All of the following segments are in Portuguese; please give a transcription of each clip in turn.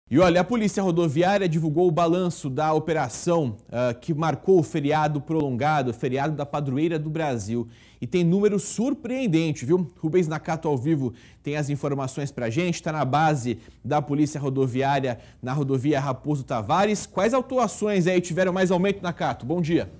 E olha, a Polícia Rodoviária divulgou o balanço da operação que marcou o feriado prolongado, o feriado da Padroeira do Brasil. E tem número surpreendente, viu? Rubens Nakato ao vivo tem as informações pra gente, está na base da Polícia Rodoviária na rodovia Raposo Tavares. Quais autuações aí tiveram mais aumento, Nakato? Bom dia.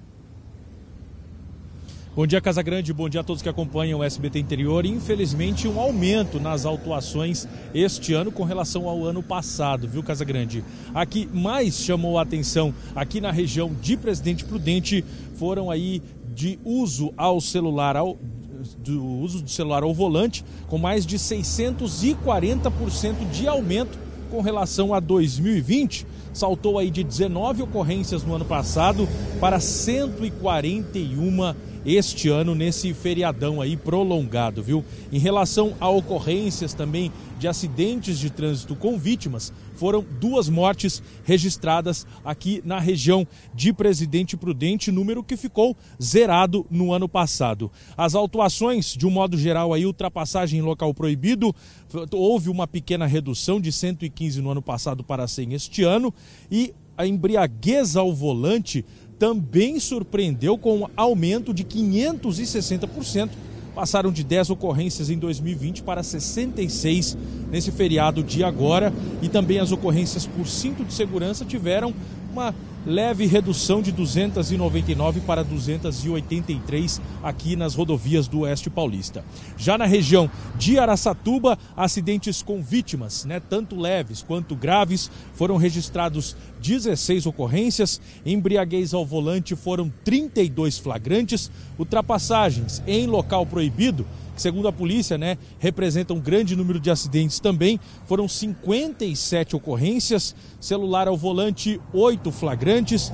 Bom dia, Casagrande. Bom dia a todos que acompanham o SBT Interior. Infelizmente, um aumento nas autuações este ano com relação ao ano passado, viu, Casagrande? A que mais chamou a atenção aqui na região de Presidente Prudente foram aí de uso ao celular, do uso do celular ao volante, com mais de 640% de aumento com relação a 2020. Saltou aí de 19 ocorrências no ano passado para 141 este ano, nesse feriadão aí prolongado, viu? Em relação a ocorrências também de acidentes de trânsito com vítimas, foram 2 mortes registradas aqui na região de Presidente Prudente, número que ficou zerado no ano passado. As autuações, de um modo geral, aí, ultrapassagem em local proibido, houve uma pequena redução de 115 no ano passado para 100 este ano, e a embriaguez ao volante também surpreendeu com um aumento de 560%. Passaram de 10 ocorrências em 2020 para 66 nesse feriado de agora. E também as ocorrências por cinto de segurança tiveram uma leve redução de 299 para 283 aqui nas rodovias do Oeste Paulista. Já na região de Araçatuba, acidentes com vítimas, tanto leves quanto graves, foram registrados 16 ocorrências, embriaguez ao volante foram 32 flagrantes, ultrapassagens em local proibido, que segundo a polícia, representa um grande número de acidentes também, foram 57 ocorrências, celular ao volante 8 flagrantes,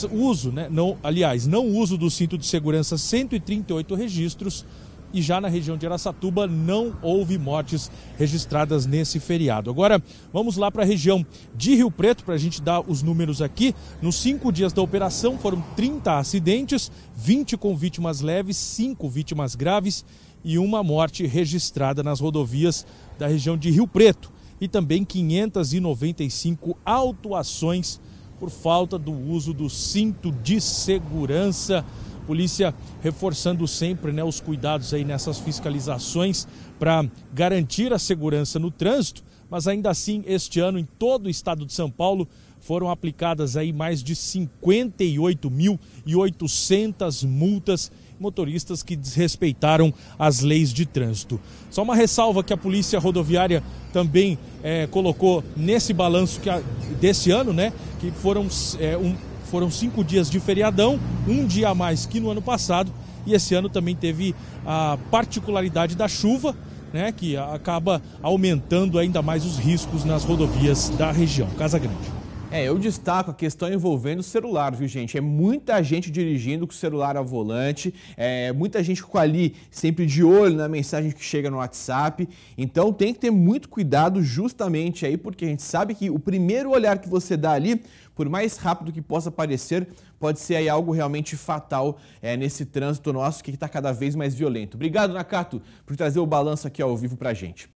não uso do cinto de segurança 138 registros, e já na região de Araçatuba não houve mortes registradas nesse feriado. Agora vamos lá para a região de Rio Preto para a gente dar os números aqui. Nos 5 dias da operação foram 30 acidentes, 20 com vítimas leves, 5 vítimas graves e 1 morte registrada nas rodovias da região de Rio Preto. E também 595 autuações por falta do uso do cinto de segurança. Polícia reforçando sempre os cuidados aí nessas fiscalizações para garantir a segurança no trânsito, mas ainda assim este ano em todo o estado de São Paulo foram aplicadas aí mais de 58.800 multas motoristas que desrespeitaram as leis de trânsito. Só uma ressalva que a Polícia Rodoviária também colocou nesse balanço desse ano, que foram 5 dias de feriadão, 1 dia a mais que no ano passado, e esse ano também teve a particularidade da chuva, que acaba aumentando ainda mais os riscos nas rodovias da região. Casagrande. Eu destaco a questão envolvendo o celular, viu, gente? É muita gente dirigindo com o celular ao volante, muita gente ali sempre de olho na mensagem que chega no WhatsApp. Então tem que ter muito cuidado justamente aí, porque a gente sabe que o primeiro olhar que você dá ali, por mais rápido que possa parecer, pode ser aí algo realmente fatal nesse trânsito nosso que está cada vez mais violento. Obrigado, Nakato, por trazer o balanço aqui ao vivo pra gente.